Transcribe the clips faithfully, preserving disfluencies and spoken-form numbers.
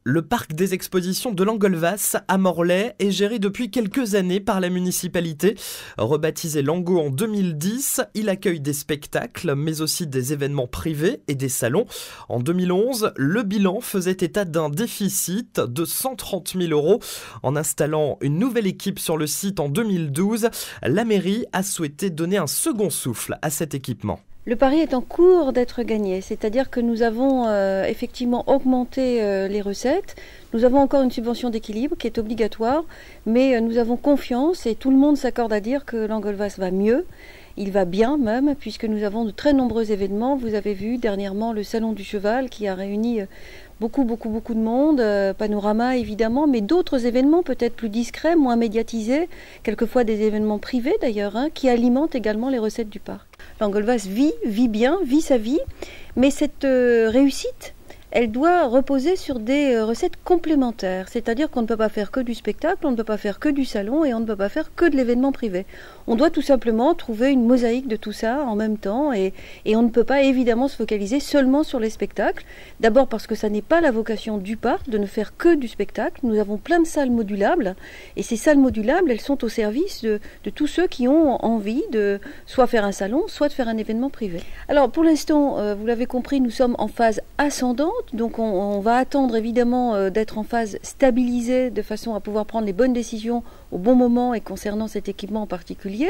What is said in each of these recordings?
Le parc des expositions de Langolvas à Morlaix est géré depuis quelques années par la municipalité. Rebaptisé Lango en deux mille dix, il accueille des spectacles, mais aussi des événements privés et des salons. En deux mille onze, le bilan faisait état d'un déficit de cent trente mille euros. En installant une nouvelle équipe sur le site en deux mille douze, la mairie a souhaité donner un second souffle à cet équipement. Le pari est en cours d'être gagné, c'est-à-dire que nous avons euh, effectivement augmenté euh, les recettes. Nous avons encore une subvention d'équilibre qui est obligatoire, mais euh, nous avons confiance et tout le monde s'accorde à dire que Langolvas va mieux. Il va bien même, puisque nous avons de très nombreux événements. Vous avez vu dernièrement le Salon du Cheval qui a réuni beaucoup, beaucoup, beaucoup de monde, euh, Panorama évidemment, mais d'autres événements peut-être plus discrets, moins médiatisés, quelquefois des événements privés d'ailleurs, hein, qui alimentent également les recettes du parc. Langolvas vit, vit bien, vit sa vie, mais cette euh, réussite, elle doit reposer sur des euh, recettes complémentaires, c'est-à-dire qu'on ne peut pas faire que du spectacle, on ne peut pas faire que du salon et on ne peut pas faire que de l'événement privé. On doit tout simplement trouver une mosaïque de tout ça en même temps et, et on ne peut pas évidemment se focaliser seulement sur les spectacles. D'abord parce que ça n'est pas la vocation du parc de ne faire que du spectacle. Nous avons plein de salles modulables et ces salles modulables, elles sont au service de, de tous ceux qui ont envie de soit faire un salon, soit de faire un événement privé. Alors pour l'instant, euh, vous l'avez compris, nous sommes en phase ascendante. Donc on, on va attendre évidemment euh, d'être en phase stabilisée de façon à pouvoir prendre les bonnes décisions au bon moment et concernant cet équipement en particulier.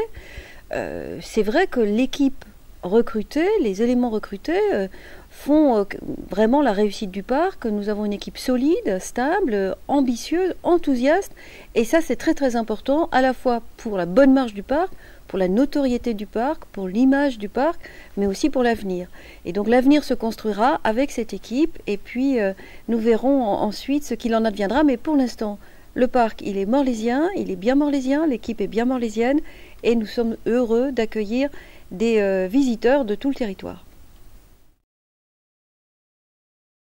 Euh, c'est vrai que l'équipe recrutée, les éléments recrutés euh, font euh, vraiment la réussite du parc. Nous avons une équipe solide, stable, ambitieuse, enthousiaste et ça c'est très très important à la fois pour la bonne marche du parc, pour la notoriété du parc, pour l'image du parc, mais aussi pour l'avenir. Et donc l'avenir se construira avec cette équipe et puis euh, nous verrons en, ensuite ce qu'il en adviendra. Mais pour l'instant, le parc, il est morlaisien, il est bien morlaisien, l'équipe est bien morlaisienne et nous sommes heureux d'accueillir des euh, visiteurs de tout le territoire.